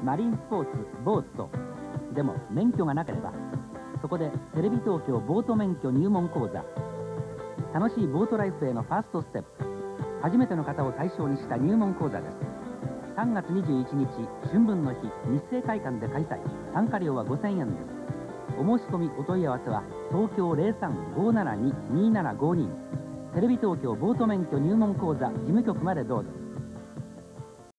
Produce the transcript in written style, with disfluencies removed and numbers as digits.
マリンスポーツボートでも免許がなければ、そこでテレビ東京ボート免許入門講座、楽しいボートライフへのファーストステップ、初めての方を対象にした入門講座です。3月21日春分の日、日生会館で開催。参加料は5000円です。お申し込みお問い合わせは東京 03-572-2752 テレビ東京ボート免許入門講座事務局までどうぞ。